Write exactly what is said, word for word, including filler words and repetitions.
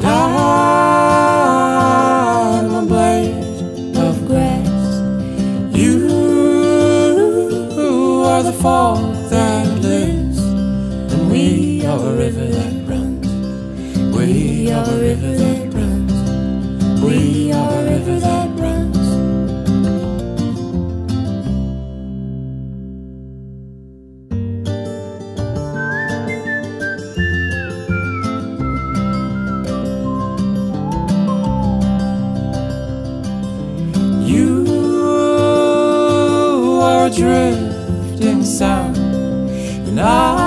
I'm a blade of grass. You are the fall that lives, and we are a river that runs. We are a river that runs. We are a river that runs. You are a drifting sound, and I